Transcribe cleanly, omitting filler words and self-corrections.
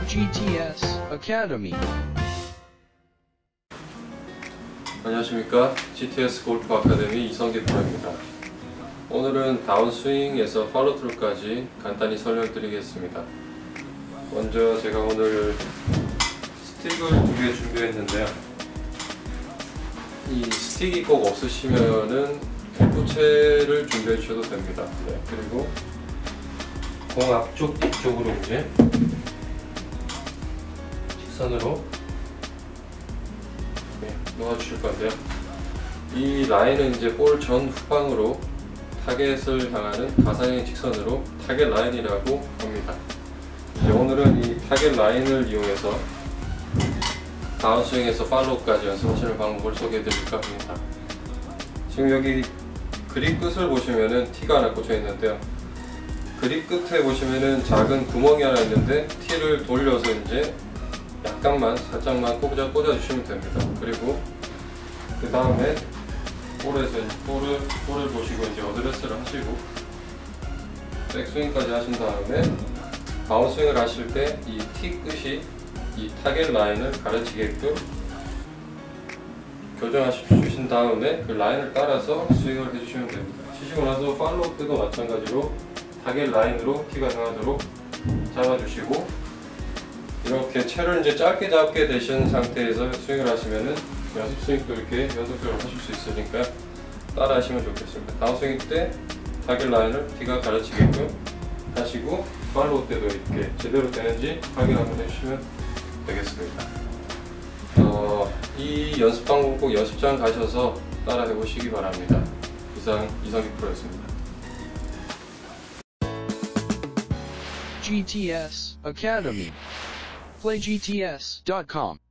GTS Academy. 안녕하십니까. GTS 골프 아카데미 이성기 프로입니다. 오늘은 다운스윙에서 팔로우트루까지 간단히 설명드리겠습니다. 먼저 제가 오늘 스틱을 2개 준비했는데요. 이 스틱이 꼭 없으시면은 캠프채를 준비해 주셔도 됩니다. 네, 그리고 공 앞쪽 뒤쪽으로 이제 직선으로 놓아주실 건데요. 이 라인은 이제 볼 전 후방으로 타겟을 향하는 가상의 직선으로 타겟 라인이라고 합니다. 이제 오늘은 이 타겟 라인을 이용해서 다운스윙에서 팔로우까지 연습하시는 방법을 소개해 드릴까 합니다. 지금 여기 그립 끝을 보시면은 티가 하나 꽂혀 있는데요. 그립 끝에 보시면은 작은 구멍이 하나 있는데 티를 돌려서 이제 약간만 살짝만 꽂아 주시면 됩니다. 그리고 그 다음에 볼에서 볼을 보시고 이제 어드레스를 하시고 백스윙까지 하신 다음에 다운스윙을 하실 때 이 티 끝이 이 타겟 라인을 가르치게끔 교정하신 다음에 그 라인을 따라서 스윙을 해주시면 됩니다. 치시고 나서 팔로우 때도 마찬가지로 타겟 라인으로 티가 향하도록 잡아주시고, 이렇게 채를 이제 짧게 잡게 되신 상태에서 스윙을 하시면은 연습 스윙도 이렇게 연속적으로 하실 수 있으니까 따라 하시면 좋겠습니다. 다운스윙 때 타겟 라인을 티가 가르치게끔 하시고, 팔로우 때도 이렇게 제대로 되는지 확인 한번 해주시면 되겠습니다. 이 연습 방법 꼭 연습장 가셔서 따라 해보시기 바랍니다. 이상 이성기 프로였습니다. GTS Academy. PlayGTS.com